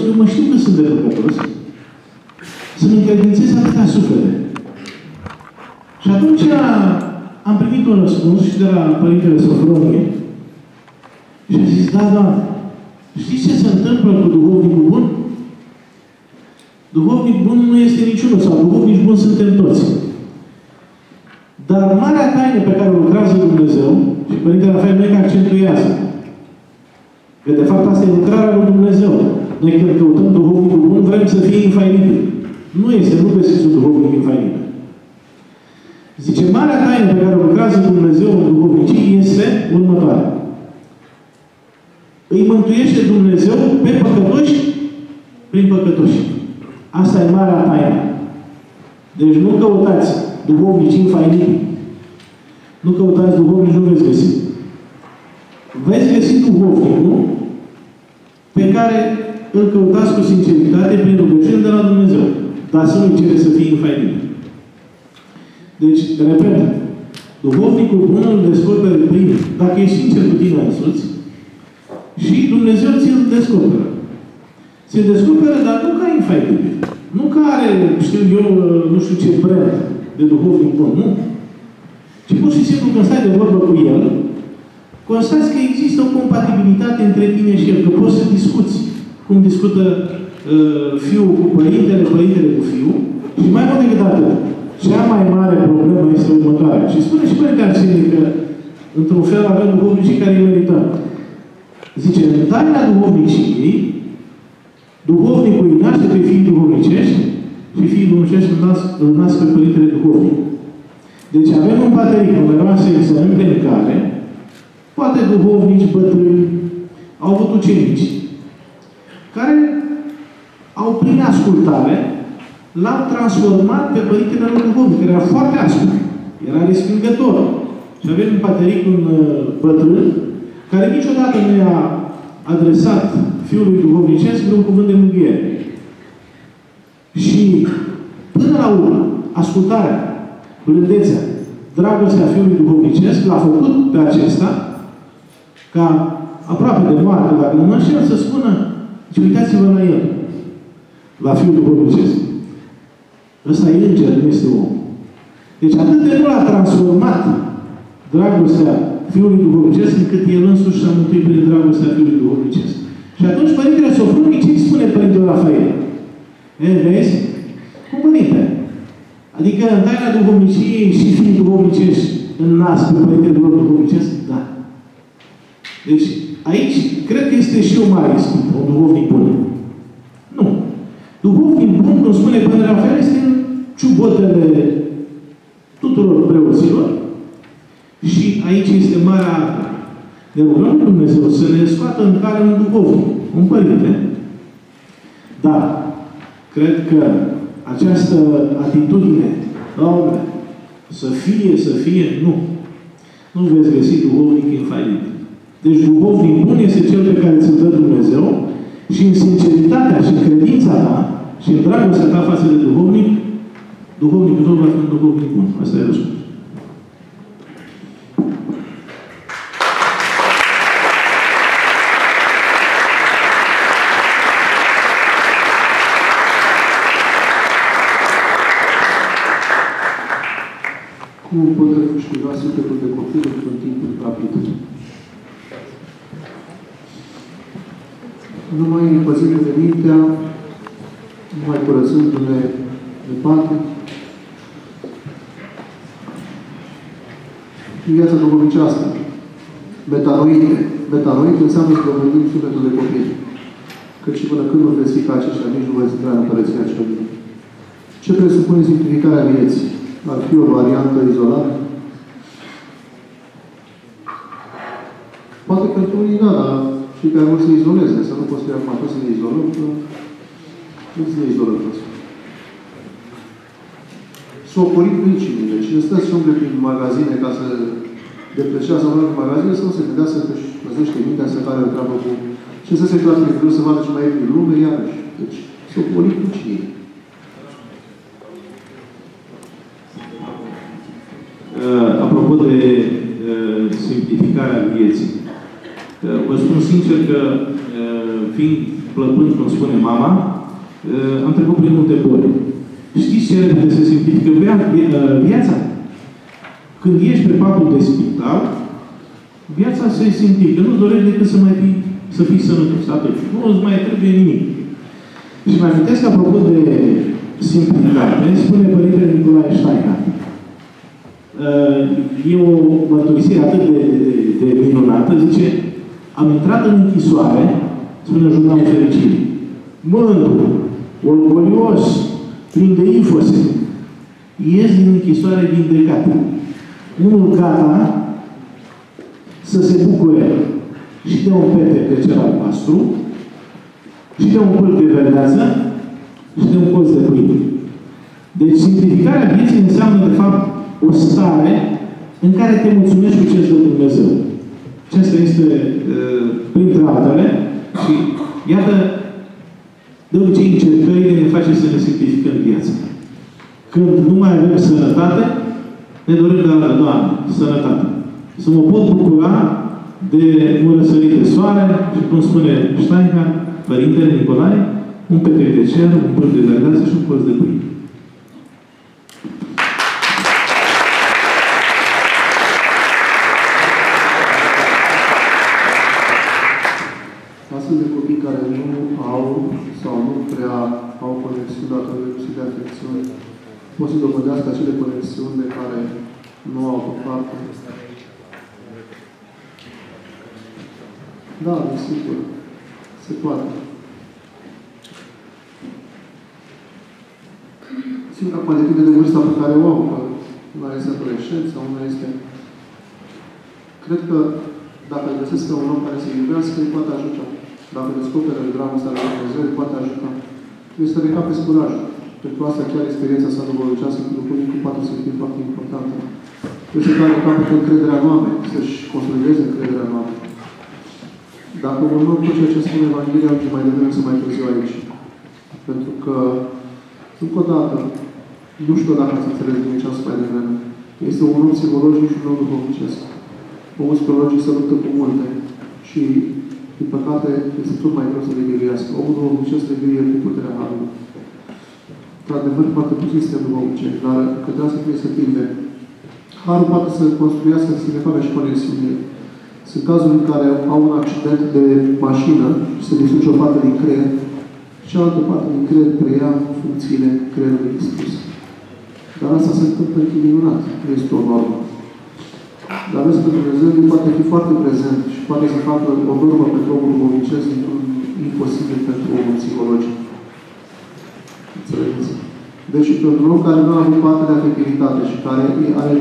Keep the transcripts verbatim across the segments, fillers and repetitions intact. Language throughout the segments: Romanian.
eu mă știu că sunt de păcătos, să-mi încredințez atâtea suflete. Și atunci am primit un răspuns și de la Părintele Sofronie și a zis, da, da, știți ce se întâmplă cu duhovnicul bun? Duhovnic bun nu este niciunul, sau duhovnici buni suntem toți. Dar marea taină pe care o lucrează Dumnezeu, și Părintele Rafael Meca accentuează, că de fapt asta e lucrarea lui Dumnezeu. Noi când căutăm duhovnicul bun, vrem să fie infailibil. Nu este, nu găsiți un duhovnic infailibil. Zice, marea taină pe care o lucrează Dumnezeu în duhovnicii este următoarea. Îi mântuiește Dumnezeu pe păcătoși prin păcătoși. Asta e marea taină. Deci nu căutați duhovnici infailibili. Nu căutați duhovnici, nu veți găsi. Veți găsi duhovnicul pe care îl căutați cu sinceritate prin rugăciune de la Dumnezeu. Dar să nu-i cere să fie infailibil. Deci, repet, duhovnicul bun îl descoperi prin, dacă ești sincer cu tine însuți, și Dumnezeu ți-l descoperă. Ți-l descoperă, dar nu ca infailibil. Nu ca are, știu eu, nu știu ce brand de duhovnic bun, nu. Ci pur și simplu, când stai de vorbă cu el, constați că există o compatibilitate între tine și el, că poți să discuți cum discută uh, fiul cu părintele, părintele cu fiul, și mai mult decât atât. Cea mai mare problemă este următoarea. Și spune și Părintele Arsenie că, într-un fel, avem duhovnicii care îi merităm. Zice, în taina duhovniciei, duhovnicul îi naște pe fiii duhovnicești și fiii duhovnicești îl nasc, îl nasc pe Părintele Duhovnic. Deci avem un pateric, numeroase exemple în care poate duhovnici bătrâni au avut ucenici care au, prin ascultare, l-au transformat pe Părintele lor Duhovnic, care era foarte aspru. Era respingător. Și avem un pateric, un bătrân, care niciodată nu i-a adresat fiului duhovnicesc vreun cuvânt de mângâiere. Și, până la urmă, ascultarea, blândețea, dragostea fiului duhovnicesc l-a făcut pe acesta ca aproape de moarte, dacă nu mă înșel, să spună, și uitați-vă la el, la fiul duhovnicesc. Ăsta e înger, nu este om. Deci atât de mult a transformat dragostea fiului duhovnicesc, încât el însuși s-a mântuit prin dragostea fiului duhovnicesc. Și atunci Părintele Sofronie, ce îi spune Părintele Rafael? E, vezi? Cum părinte? Adică în taina duhovniciei și fiii duhovnicești în nas pe Părintele lor duhovnicesc? Da. Deci, aici, cred că este și o mare ispită, un duhovnic bun. Nu. Duhovnic bun, cum spune Părintele Rafael, este în ciubotele tuturor preoților. Și aici este marea artă. De rugăm Dumnezeu să ne scoată în cale un duhovnic, un părinte. Dar, cred că această atitudine, Doamne, să fie, să fie, nu. Nu veți găsi duhovnic infailibil. Deci duhovnic bun este cel pe care ți-l dă Dumnezeu și în sinceritatea și în credința ta și în dragostea ta față de duhovnic, duhovnicul tău va fi un duhovnic bun. Asta e răspuns. Cum pot câștiga sufletul de copil într-un timp rapid? Numai împățindu-ne mintea, numai curățându-ne de pate. În viața duhovnicească, metanoite. Metanoite înseamnă să dobândim sufletul de copil. Căci până când nu veți fi ca aceștia, nici nu veți intra în Împărăția Cerului. Ce presupune simplificarea vieții? Ar fi o variantă izolată? Poate pentru unii, da, dar cei care vor să izoleze, să nu poți fi acum să ne izolăm, că nu să ne izolăm. Să ocolim principiile. Cine stă și umble prin magazine ca să deplăcească să în magazine, să nu se gândească că își păzește mintea, să care o treabă cu... Și să se clase pe greu, să vadă ce mai e prin lume, iarăși. Deci, să ocolim principiile. Uh, apropo de uh, simplificarea vieții. Uh, vă spun sincer că, uh, fiind plăpând, cum spune mama, am trecut prin multe boli. Știți ce repede se simplifică viața? Când ești pe patul de spital, viața se simplifică. Nu dorești decât să mai fii, să fii sănătos. Atât. Nu îți mai trebuie nimic. Și mă amintesc, apropo de simplificare, spune Părintele Nicolae Steiner. E o mărturisire atât de, de, de minunată, zice, am intrat în închisoare, spune Jurnalul Fericirii, mândru, orgolios, plin de ifose, ies din închisoare vindecat. Unul gata să se bucure și de un pete de cer albastru, și de un pâlp de verdeață, și de un colț de pâine. Deci simplificarea vieții înseamnă, de fapt, o stare în care te mulțumești cu ce îți dă Dumnezeu. Acesta este, printre altele, și iată, de obicei încercările ne face să ne simplificăm viața. Când nu mai avem sănătate, ne dorim de altă, Doamne, sănătate. Să mă pot bucura de un răsărit de soare și, cum spune Steinhardt, Părintele Nicolae, un petrec de cer, un pârc de verdeață și un colț de pâine. Astfel de copii care nu au sau nu prea au conexiuni datorită lipsii de afecțiuni, pot să dovedească acele conexiuni de care nu au avut parte. Da, desigur. Se poate. Sigur, acum depinde de vârsta pe care o au. Una este adolescență, una este... Cred că dacă îl găsesc pe un om care se iubească, îi poate ajuta. Dacă descoperă dragostea lui Dumnezeu, îi poate ajuta. Trebuie să recapeți curaj. Pentru asta chiar experiența sa duhovnicească cu duhovnicul poate să fie foarte importantă. Trebuie să dea capăt încrederea în oameni, să-și consolideze încrederea în oameni. Dacă urmăm tot ceea ce spune Evanghelia, ajunge mai devreme să mai târziu aici. Pentru că, încă o dată, nu știu dacă ați înțeles din ce am spus mai devreme. Este un om psihologic și un om duhovnicesc. Omul psihologic se luptă cu multe și, din păcate, este tot mai greu să le biruiască. Omul duhovnicesc le biruie cu puterea Harului. Într-adevăr, foarte puțin suntem duhovnicesc, dar că de asta trebuie să tinde. Harul poate să construiască, să ne facă și conexiune. Sunt cazuri în care au un accident de mașină și se distruge o parte din creier și cealaltă parte din creier preia funcțiile creierului distrus. Dar asta se întâmplă minunat. Nu este o normă. Dar vezi că Dumnezeu poate fi foarte prezent și poate să facă o normă pentru omul duhovnicesc într-un imposibil pentru omul psihologic. Înțelegeți? Deci, pentru un om care nu a avut parte de afectivitate și care are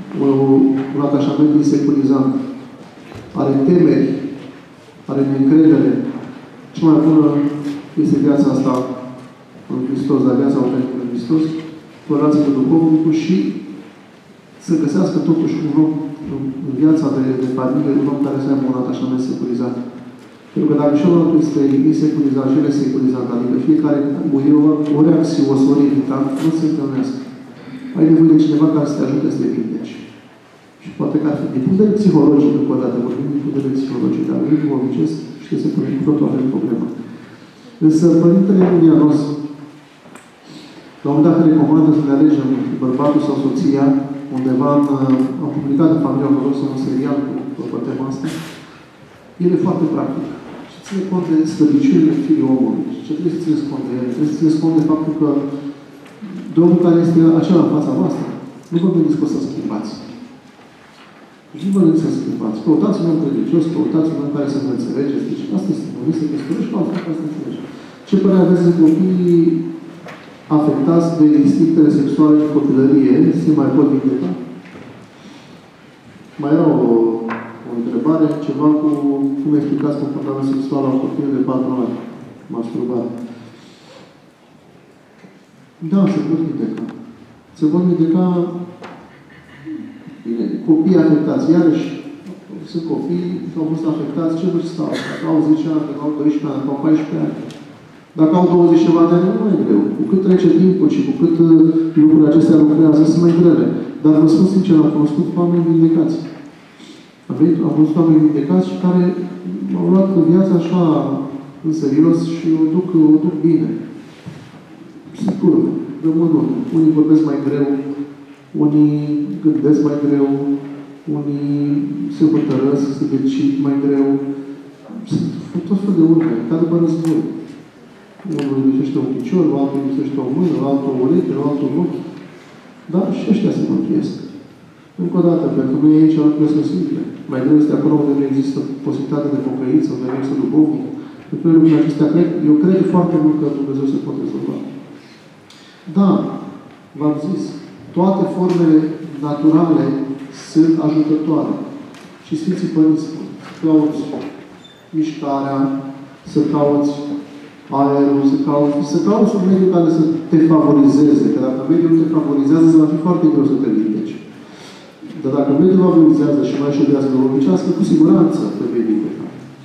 un atașament insecurizant, are temeri, are neîncredere, cea mai bună este viața asta în Hristos, dar viața autentică în Hristos, cu relație cu duhovnicul și să găsească totuși un om în viața de, de familie, un om care să aibă un atașament securizat. Pentru că dacă și ăla este insecurizat și el este securizat, adică fiecare e o, o reacție, o sorie irritant, nu se întâlnească. Ai nevoie de cineva care să te ajute să te vindeci. Și poate că ar fi din punct de vedere psihologic, încă o dată, vorbim din punct de vedere psihologic, dar în duhovnicesc, știi, se pune cu totul avem problemă. Însă, Părintele Iulianos, la un moment dat recomandă să ne alegem bărbatul sau soția, undeva în, am publicat în Familia Ortodoxă un serial cu, cu tema asta. El e foarte practic. Și ține cont de slăbiciunile fiii omului. Și ce trebuie să țineți cont de ele? Trebuie să țineți cont de faptul că Domnul care este acela în fața voastră, nu vă gândiți că o să schimbați. Deci nu vă gândiți să schimbați. Căutați un om credincios, căutați un om care să vă înțelegeți. Deci asta este un este căsătorești, cu altfel care să înțelege. Ce părere aveți de copiii afectați de instinctele sexuale în copilărie, se mai pot vindeca? Mai era o, o întrebare, ceva cu cum explicați comportamentul sexual al copilului de patru ani, masturbat. Da, se pot vindeca. Se pot vindeca bine, copii afectați. Iarăși, sunt copii care au fost afectați, ce vârstă au? Dacă au zece ani, dacă au doisprezece ani, dacă au paisprezece ani. Dacă au douăzeci ceva de ani, nu mai e greu. Cu cât trece timpul și cu cât lucrurile acestea lucrează, sunt mai grele. Dar vă spun sincer, am cunoscut oameni vindecați. Am cunoscut oameni vindecați și care au luat viața așa în serios și o duc, o duc bine. Sigur, rămân unii. Unii vorbesc mai greu, unii gândesc mai greu, unii se hotărăsc, se decid mai greu. Sunt tot fel de urme, ca după război. Unul îi lipsește un picior, altul îi lipsește o mână, altul o ureche, altul un ochi. Dar și ăștia se mântuiesc. Încă o dată, pentru noi aici lucrurile sunt simple. Mai greu este acolo unde nu există posibilitate de pocăință, unde nu există duhovnic. Pentru noi lucrurile acestea, cred, eu cred foarte mult că Dumnezeu se poate rezolva. Da, v-am zis, toate formele naturale sunt ajutătoare. Și Sfinții Părinți spun, să cauți mișcarea, să cauți aerul, să cauți, să cauți un mediu care să te favorizeze. Că dacă mediul nu te favorizează, va fi foarte greu să te vindeci. Dar dacă mediul favorizează și mai și o viață duhovnicească, cu siguranță te vei vindeca.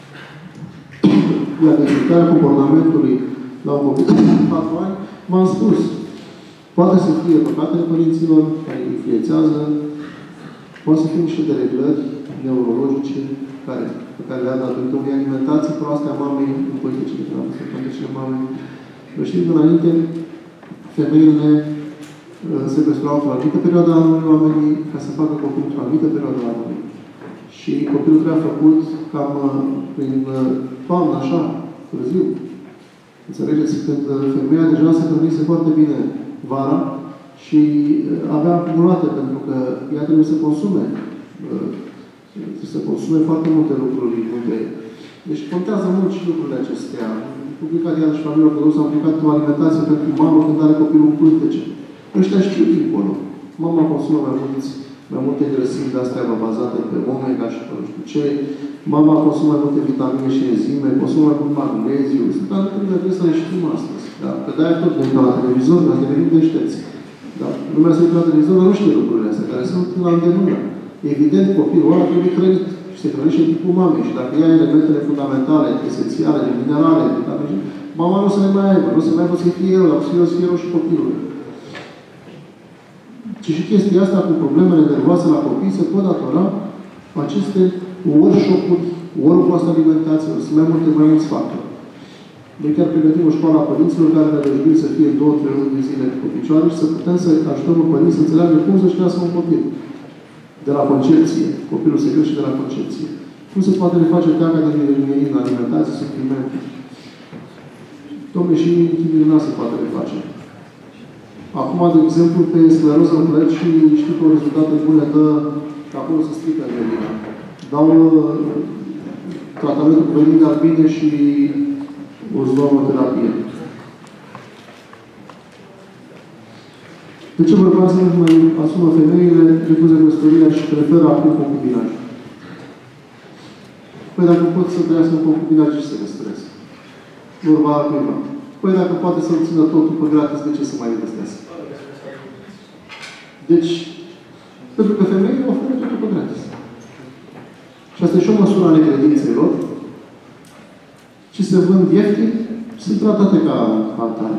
Iar dezvoltarea comportamentului la un copil de patru ani, v-am spus, poate să fie păcatele părinților care îi influențează, poate să fie niște dereglări neurologice care, pe care le-a datorită unei alimentații proaste a mamei, în politicile de la politicile mamei. Vă știți, înainte, femeile uh, se păstrau într-o anumită perioadă a anului oamenii ca să facă copil într-o anumită perioadă a anului. Și copilul trebuia făcut cam uh, prin uh, toamnă, așa, târziu. Înțelegeți? Când uh, femeia deja se hrănise foarte bine vara și uh, avea acumulate, pentru că ea trebuie să consume uh, să consume foarte multe lucruri multe. Deci contează mult și lucrurile acestea. Publicat iar și familia ortodoxă a publicat o alimentație pentru mamă când are copilul în pântece. Ăștia știu dincolo. Mama consumă mai mulți, mai multe grăsimi de-astea bazate pe omega și pe nu știu ce. Mama consumă mai multe vitamine și enzime, consumă mai mult magneziu. Sunt lucruri care trebuie să le știm astăzi. Da? Că de-aia tot ne la televizor, ne-ați devenit deșteți. Da? Lumea se uită la televizor, dar nu știe lucrurile astea, care sunt la îndemână. Evident, copilul ăla trebuie hrănit și se hrănește tipul mamei. Și dacă ia elementele fundamentale, esențiale, de minerale, de vitamine, mama nu o să le mai aibă, nu o să mai aibă să fie el, să fie, să fie rău și copilul. Și și chestia asta cu problemele nervoase la copii se pot datora aceste workshop-uri, ori cu asta alimentație, sunt mai multe, mai mulți factori. Noi chiar pregătim o școală a părinților care ne reușim să fie două, trei luni de zile cu picioare și să putem să ajutăm un părinți să înțeleagă cum să-și crească un copil. De la concepție. Copilul se crește de la concepție. Cum se poate reface teaca de în alimentație, suplimente. Dom'le, și intimina se poate reface. Acum, de exemplu, pe scleroză în plec și știu că rezultate bune dă că acolo se strică intimina. Dau uh, tratamentul cu venit de albine și o zoomoterapie. De ce bărbații nu mai asumă femeile, refuză căsătoria și preferă acum concubinaj? Păi dacă pot să trăiască în concubinaj, ce se căsătoresc? Vorba altcuiva. Păi dacă poate să-l țină totul pe gratis, de ce să mai investească? Deci, pentru că femeile oferă totul pe gratis. Și asta e și o măsură a necredințelor. Și se vând ieftin, sunt tratate ca atare.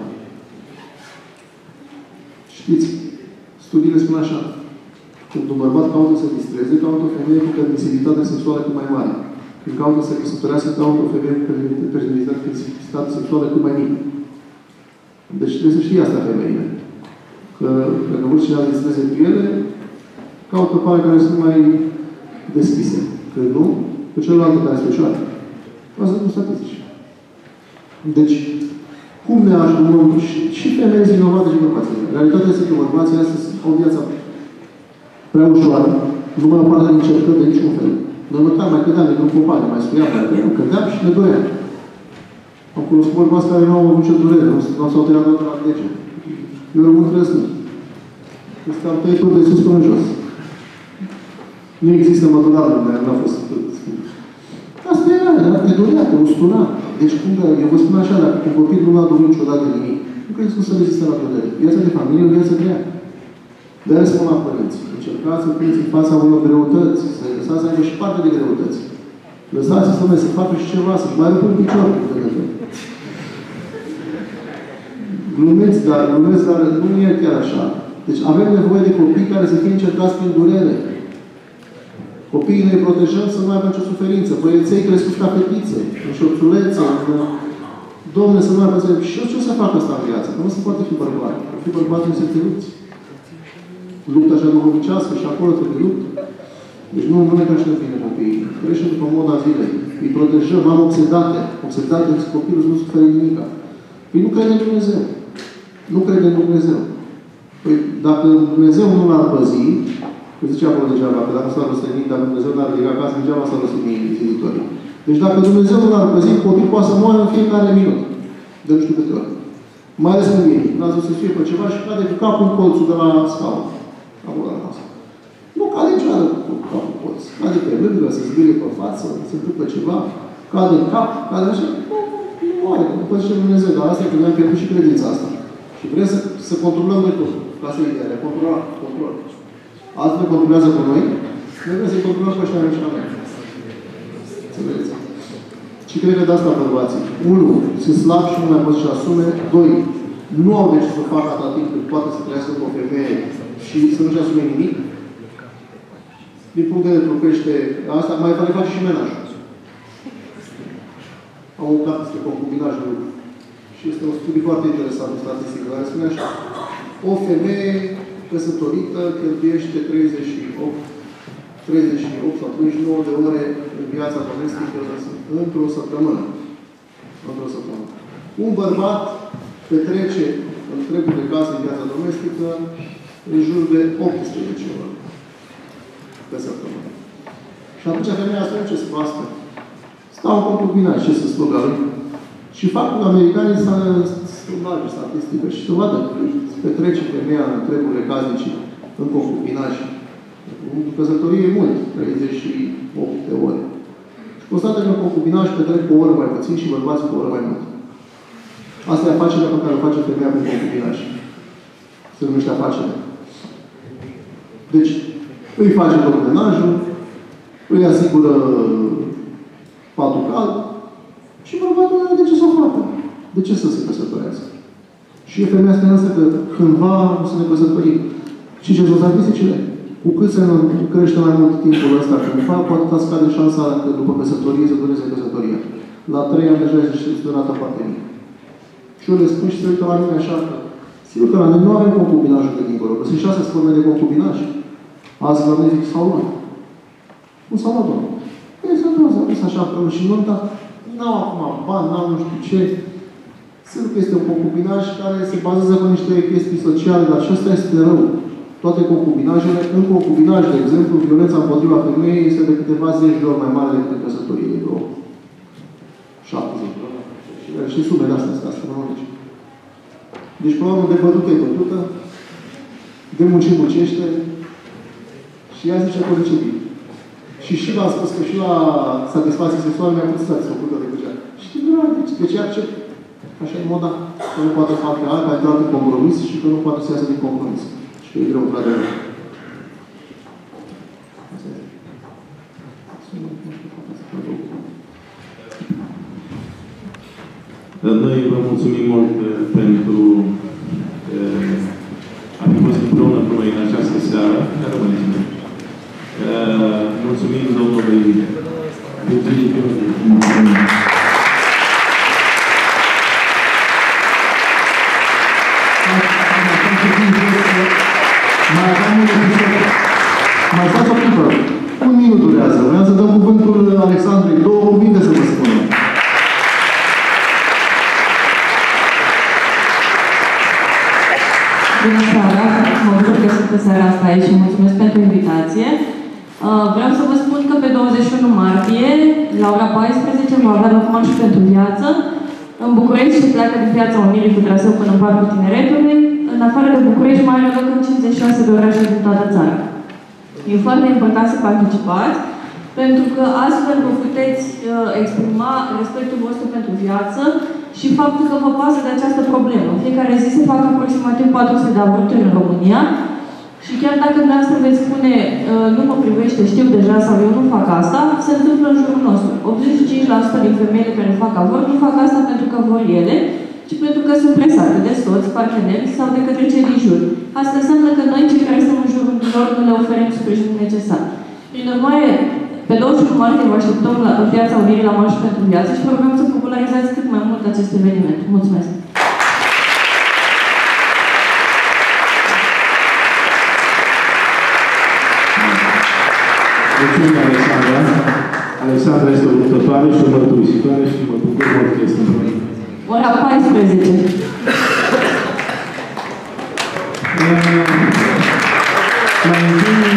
Știți, studiile spun așa. Când un bărbat caută să distreze, caută o femeie cu permisibilitate sexuală cât mai mare. Când caută să căsătorească, caută o femeie cu permisibilitate sexuală cât mai mică. Deci trebuie să știi asta femeile. Că dacă vor cineva să distreze cu ele, caută pare care sunt mai deschise. Când nu, pe celălalt care se ușoară. Asta sunt statistici. Deci, cum ne ajutăm și, și femeile vinovate și bărbații? Realitatea este că bărbații astăzi au viața prea ușoară, nu mai au parte de încercări de niciun fel. Noi măcar mai cădeam de un copac, mai scuiam, mai cădeam, cădeam și ne doream. Am cunoscut bărbați care nu au avut nicio durere, nu s-au tăiat doar la dege. Eu rămân crezut. Este am tăiat tot de sus până jos. Nu există mădular unde n-a fost asta era, era te dorea, te ustuna. Deci, cum că, eu vă spun așa, dacă un copil nu a dorit niciodată nimic, nu crezi cum să reziste la durere. Viața de familie e o viață grea. De-aia spun la părinți. Încercați să puneți în fața unor greutăți, să lăsați să aibă și parte de greutăți. Lăsați-i să să facă și ceva, să-și mai rupă un picior. Glumeți, dar glumesc, dar nu e chiar așa. Deci avem nevoie de copii care să fie încercați prin durere. Copiii ne protejăm să nu aibă nicio suferință. Băieței crescuți ca fetițe, în șorțulețe, în Domnule, să nu mai pățesc. Și eu ce o să fac asta în viață? Că nu se poate fi bărbat. Că fi bărbat nu se te lupți. Luptă așa duhovnicească și acolo trebuie luptă. Deci nu, nu ne ca și nu vine copiii. Crește după moda zilei. Îi protejăm, am obsedate. Obsedate, copilul nu suferă nimic. Păi nu crede în Dumnezeu. Nu crede în Dumnezeu. Păi dacă Dumnezeu nu l-ar păzi, că zicea acolo degeaba, că dacă nu s-ar răstit nimic, dacă Dumnezeu n-ar ridica acasă, degeaba s-ar răstit vizitorii. Deci dacă Dumnezeu nu l-ar păzi, copil poate să moară în fiecare minut. De nu știu câte ori. Mai ales când vine. N-ați văzut să fie pe ceva și cade cu capul în colțul de la scaun. Acolo la masă. Nu cade niciodată cu capul în colț. Cade pe lângă, se zbârie pe față, se întâmplă ceva, cade în cap, cade așa. Nu moare, nu poate zice Dumnezeu. Dar asta e că noi am pierdut și credința asta. Și vrem să, să controlăm noi tot. Ca să ideea, ne controla, control. Altfel controlează pe noi, noi vrem să-i controlăm pe ăștia mai mici la noi. Să vedeți. Și cred că de asta bărbații. Unu, sunt slabi și nu mai pot să-și asume. Doi, nu au de ce să facă atât timp cât poate să trăiască cu o femeie și să nu-și asume nimic. Din punct de vedere trupește, asta mai pare face și menajul. Am un cap despre concubinajul și este un studiu foarte interesant în statistică, care spune așa. O femeie căsătorită cheltuiește treizeci și opt, treizeci și opt sau treizeci și nouă de ore în viața domestică într-o săptămână. Într-o săptămână. Un bărbat petrece întregul de casă în viața domestică în jur de optsprezece ore pe săptămână. Și atunci femeia spune ce se pască. Stau în concubinaj, ce să sluga lui. Și faptul că americanii să lage statistică și să vadă că petrece femeia în întregurile casnice în concubinaj. În căsătorie e mult, treizeci și opt de ore. Și constată că în concubinaj petrec cu o oră mai puțin și bărbații cu o oră mai mult. Asta e afacerea pe care o face femeia prin concubinaj. Se numește afacerea. Deci, îi face concubinajul, îi asigură patul cald și bărbatul nu are de ce să o facă. De ce să se căsătorească? Și femeia speranță că cândva o să ne căsătorim. Și ce sunt statisticile? Cu cât se crește mai mult timpul ăsta cândva, cu atâta scade șansa că după căsătorie să dureze căsătoria. La trei ani deja este o rată foarte mică. Și eu le spun și se uită la mine așa că sigur că la noi nu avem concubinajul de dincolo, că sunt șase forme de concubinaj. Azi la noi zic s-au luat. Nu s-au luat, domnule. Ei, s-au luat, s-au dus așa împreună și nunta. N-au acum bani, n-au nu știu ce. Sigur că este un concubinaj care se bazează pe niște chestii sociale, dar și ăsta este rău. Toate concubinajele, în concubinaj, de exemplu, violența împotriva femeii este de câteva zeci de ori mai mare decât căsătorie de vreo șaptezeci de ori. Și sumele astea sunt astronomice. Deci, până la urmă, de bătută e bătută, de muncit muncește și ea zice că ce bine. Și și v-am spus că și la satisfacție sexuală mi-a puțin satisfăcută decât cea. Și de ce accept? Așa e moda. Că nu poate face alta, a intrat în compromis și că nu poate să iasă din compromis. Și că e greu, într-adevăr. Noi vă mulțumim mult pentru a fi fost împreună cu noi în această seară. Rămâneți. Mulțumim domnului Virgil. Mai aveam un episod. Mai stați o clipă. Un minut durează. Vreau să dăm cuvântul Alexandrei. Două cuvinte să vă spunem. Bună seara! Mă bucur că sunt în seara asta aici și mulțumesc pentru invitație. Vreau să vă spun că pe douăzeci și unu martie, la ora paisprezece, va avea loc marș pentru viață. În București se pleacă din Piața Unirii cu traseu până în Parcul Tineretului. În afară de București mai are loc în cincizeci și șase de orașe din toată țara. E foarte important să participați, pentru că astfel vă puteți exprima respectul vostru pentru viață și faptul că vă pasă de această problemă. În fiecare zi se fac aproximativ patru sute de avorturi în România și chiar dacă dumneavoastră veți spune nu mă privește, știu deja sau eu nu fac asta, se întâmplă în jurul nostru. optzeci și cinci la sută din femeile care fac avort nu fac asta pentru că vor ele, ci pentru că sunt presate de soți, parteneri sau de către cei din jur. Asta înseamnă că noi, cei care stăm în jurul lor, nu le oferim sprijinul necesar. Prin urmare, Pe douăzeci și unu martie vă așteptăm la Piața Unirii la Marș pentru Viață și vă rugăm să popularizați cât mai mult acest eveniment. Mulțumesc! Mulțumim, Alexandra. Alexandra este o luptătoare și o mărturisitoare și mă bucur mult că este împreună. Ora paisprezece. Mai întâi,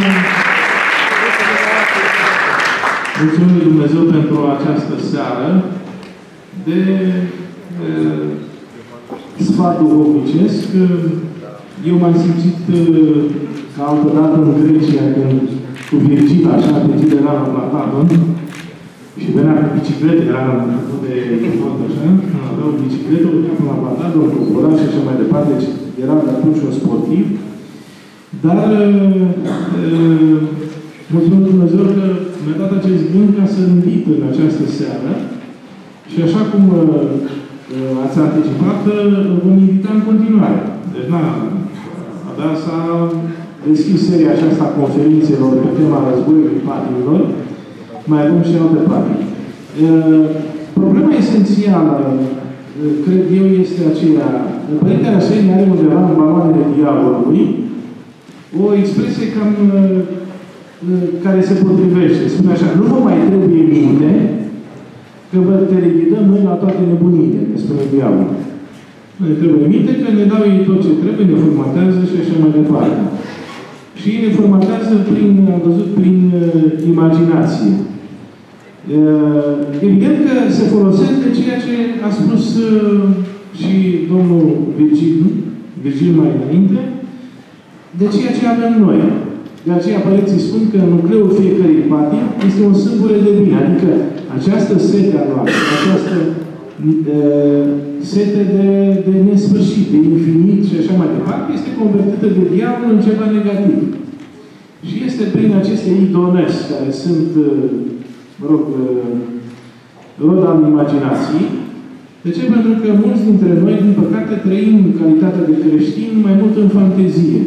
mulțumim lui Dumnezeu pentru această seară de uh, sfat duhovnicesc. Eu m-am simțit uh, ca altă dată în Grecia, când cu Virgil, așa, Virgil era la Platadon și venea cu biciclete, era la început de vot, așa, avea o bicicletă, urca până la Platadon, cu cola și așa mai departe, deci era de atunci un sportiv. Dar uh, mulțumim lui Dumnezeu că mi-a dat acest gând ca să invit în această seară și așa cum uh, ați anticipat, îl vom invita în continuare. Deci, na, abia s-a deschis seria aceasta a conferințelor pe tema războiului patimilor, mai avem și alte patimi. Uh, problema esențială, uh, cred eu, este aceea. Părintele Arsenie are undeva în baloanele diavolului o expresie cam uh, care se potrivește. Spune așa, nu vă mai trebuie minte că vă teleghidăm noi la toate nebunile, că spune diavolul. Nu ne trebuie minte că ne dau ei tot ce trebuie, ne formatează și așa mai departe. Și ei ne formatează prin, am văzut, prin uh, imaginație. Uh, evident că se folosesc de ceea ce a spus uh, și domnul Virgil, Virgil mai înainte, de ceea ce avem noi. De aceea părinții spun că nucleul fiecărui patim este un sâmbure de bine. Adică această sete a noastră, această uh, sete de, de nesfârșit, de infinit și așa mai departe, este convertită de diavol în ceva negativ. Și este prin aceste idonesi care sunt, uh, mă rog, uh, rod al imaginației. De ce? Pentru că mulți dintre noi, din păcate, trăim în calitate de creștini mai mult în fantezie.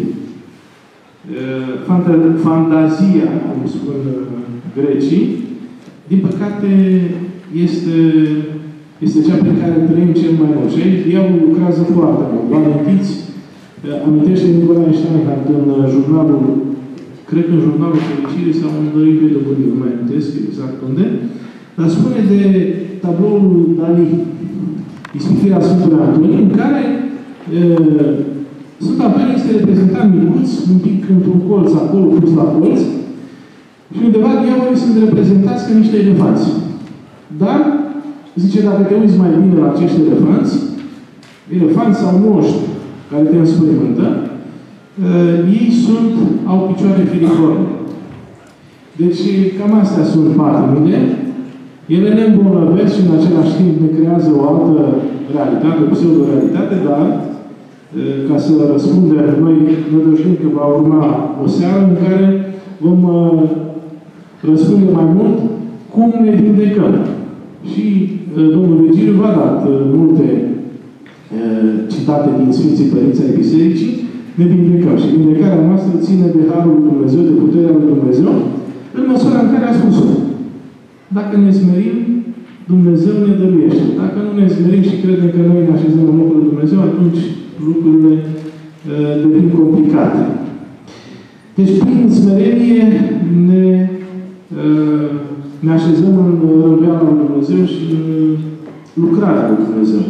Fantazia, cum spun grecii, din păcate este, este cea pe care trăim cel mai mult. Și aici diavolul lucrează foarte mult. Vă amintiți? Amintește Nicolae Steinhardt în jurnalul, cred că în jurnalul Fericire sau în Doi de Dobândie, nu mai amintesc exact unde, dar spune de tabloul Dali, Ispitirea Sfântului Antonie, în care e, Sfântul Antonie este reprezentat micuț, un pic într-un colț, acolo, pus la colț, și undeva diavolii sunt reprezentați ca niște elefanți. Dar, zice, dacă te uiți mai bine la acești elefanți, elefanți sau moști care te înspăimântă, uh, ei sunt, au picioare filiforme. Deci, cam astea sunt patimile. Ele ne îmbolnăvesc și în același timp ne creează o altă realitate, o pseudo-realitate, dar ca să răspundem, noi ne dăjduim că va urma o seară în care vom uh, răspunde mai mult cum ne vindecăm. Și uh, domnul Virgiliu v-a dat uh, multe uh, citate din Sfinții Părinți ai Bisericii, ne vindecăm. Și vindecarea noastră ține de Harul lui Dumnezeu, de puterea lui Dumnezeu, în măsura în care a spus-o. Dacă ne smerim, Dumnezeu ne dăruiește. Dacă nu ne smerim și credem că noi ne așezăm în locul lui Dumnezeu, atunci lucrurile uh, devin complicate. Deci, prin smerenie ne, uh, ne așezăm în rânduiala lui Dumnezeu și în lucrarea lui Dumnezeu.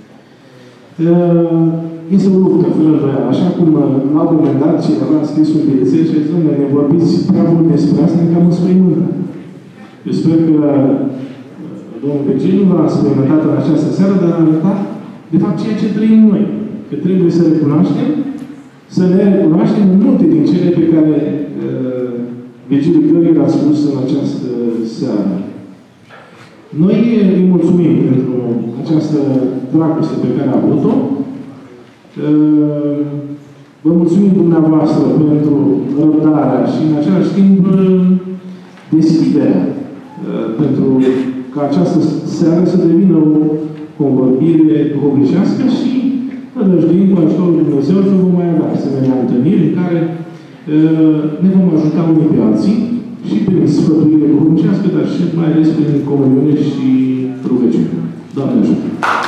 Uh, este o luptă, fără îndoială. Așa cum uh, la un moment dat cineva a scris un bilețel și a zis, ne vorbiți prea mult despre asta, cam înspăimântă. Eu sper că uh, domnul Virgiliu nu l-a spăimântat în această seară, dar a arătat de fapt ceea ce trăim noi. Că trebuie să recunoaștem, să ne recunoaștem în multe din cele pe care uh, Virgiliu Gheorghe l-a spus în această seară. Noi îi mulțumim pentru această dragoste pe care a avut-o. Uh, vă mulțumim dumneavoastră pentru răbdarea și în același timp deschiderea uh, pentru ca această seară să devină o convorbire duhovnicească și nădăjduim cu ajutorul lui Dumnezeu că vom mai avea asemenea întâlniri în care uh, ne vom ajuta unii pe alții și prin sfătuire duhovnicească, dar și mai ales prin comuniune și rugăciune. Doamne ajută!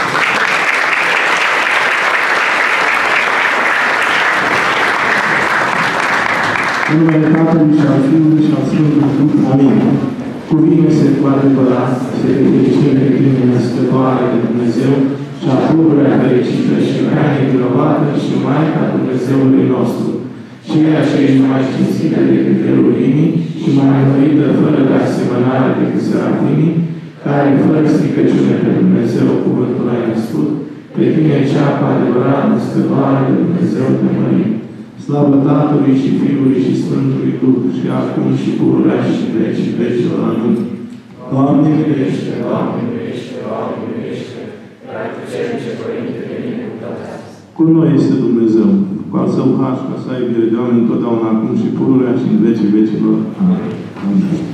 În numele Tatălui și al Fiului și al Sfântului Duh. Amin. Cuvine-se cu adevărat, se fericire de tine, născătoare de Dumnezeu, și a pururea fericită și prea nevinovată și Maica Dumnezeului nostru, ceea ce ești mai cinstită decât cherubimii și mai învăită fără de asemănare decât serafimii, care fără stricăciune pe Dumnezeu cuvântul ai născut, pe tine cea cu adevărat născătoare de Dumnezeu te mărim. Slavă Tatălui și Fiului și Sfântului Duh, și acum și pururea și în vecii vecilor. Amin. Doamne miluiește, Doamne miluiește, Doamne miluiește, cu noi este Dumnezeu, cu al Său har, ca să ai iubire de oameni întotdeauna, acum și pururea și în vecii vecilor. Amin. Amin.